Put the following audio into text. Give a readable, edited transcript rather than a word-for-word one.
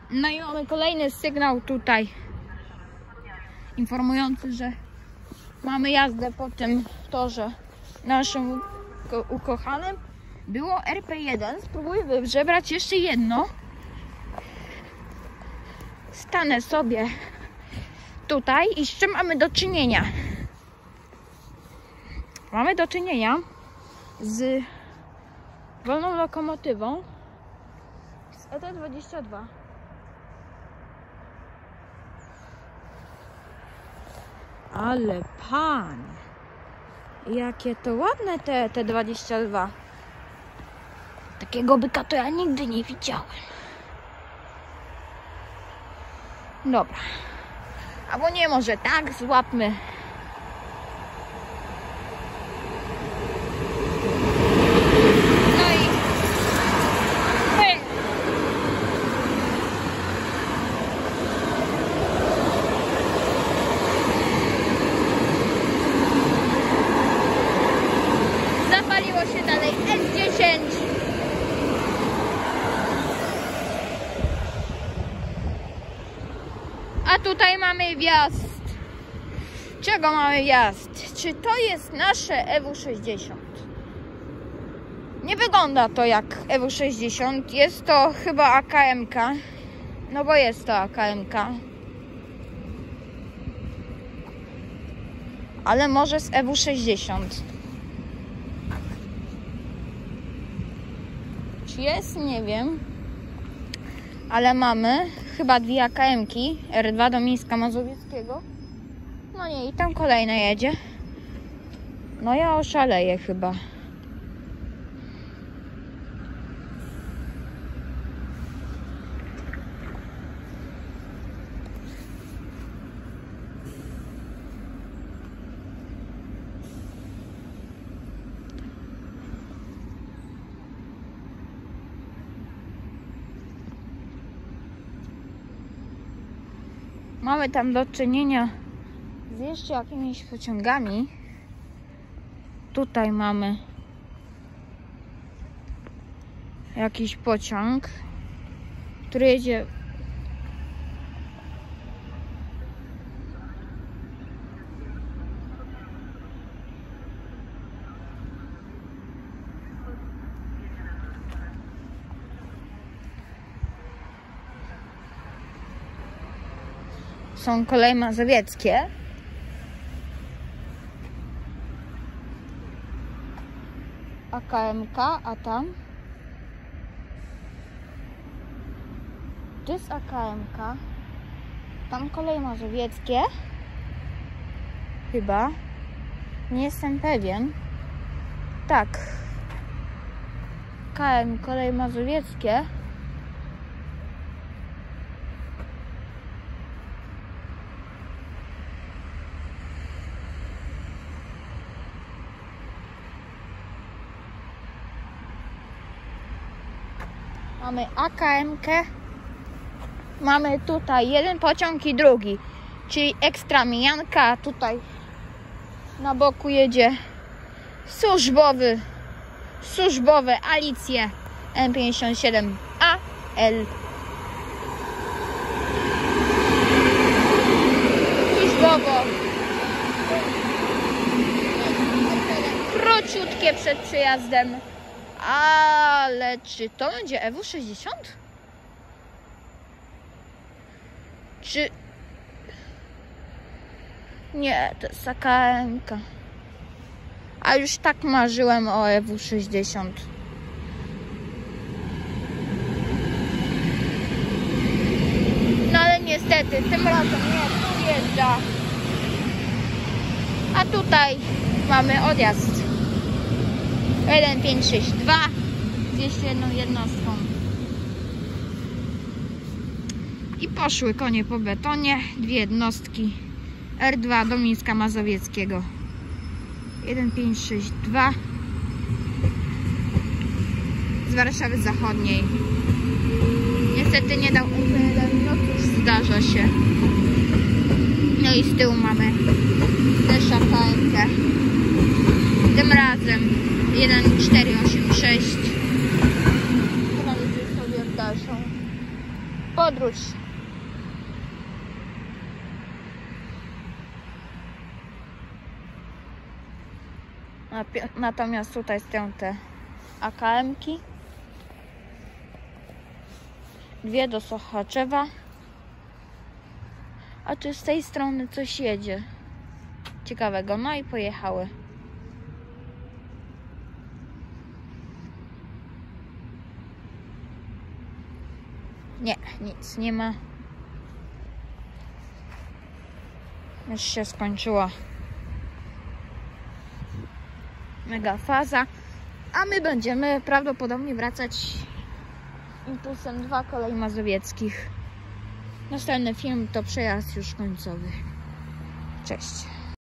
No i mamy kolejny sygnał tutaj informujący, że mamy jazdę po tym torze naszym ukochanym. Było RP1. Spróbuję wybrać jeszcze jedno. Stanę sobie tutaj i z czym mamy do czynienia? Mamy do czynienia z wolną lokomotywą z ET22. Ale pan, jakie to ładne te ET22. Takiego byka to ja nigdy nie widziałem. Dobra. Albo nie, może tak, złapmy. No i... Hej. Zapaliło się dalej S10. A tutaj mamy wjazd. Czego mamy wjazd? Czy to jest nasze EW60? Nie wygląda to jak EW60. Jest to chyba AKM-ka. No bo jest to AKM-ka. Ale może z EW60. Czy jest? Nie wiem. Ale mamy chyba dwie AKM-ki. R2 do Mińska Mazowieckiego. No nie, i tam kolejna jedzie. No ja oszaleję chyba. Mamy tam do czynienia z jeszcze jakimiś pociągami. Tutaj mamy jakiś pociąg, który jedzie są koleje mazowieckie. AKM-ka, a tam to jest AKM-ka. Tam koleje mazowieckie. Chyba. Nie jestem pewien. Tak. KM, koleje mazowieckie. Mamy AKM-kę. Mamy tutaj jeden pociąg i drugi. Czyli ekstra mijanka. Tutaj na boku jedzie służbowe Alicje M57AL. Służbowo. Króciutkie przed przejazdem. Ale czy to będzie EW60? Czy... Nie, to jest AKM-ka. A już tak marzyłem o EW60. No ale niestety, tym razem nie, tu wjeżdża. A tutaj mamy odjazd. 1562 z jeszcze jedną jednostką. I poszły konie po betonie. Dwie jednostki. R2 do Mińska Mazowieckiego. 1562 z Warszawy Zachodniej. Niestety nie dał UP1, no cóż, zdarza się. No i z tyłu mamy też AKM-kę. Tym razem 1486. Chyba sobie w dalszą. podróż. Natomiast tutaj stoją te AKM-ki. 2 do Sochaczewa. A tu z tej strony coś jedzie ciekawego. No i pojechały. Nie, nic nie ma. Już się skończyła mega faza. A my będziemy prawdopodobnie wracać Impulsem 2 kolei mazowieckich. Następny film to przejazd już końcowy. Cześć.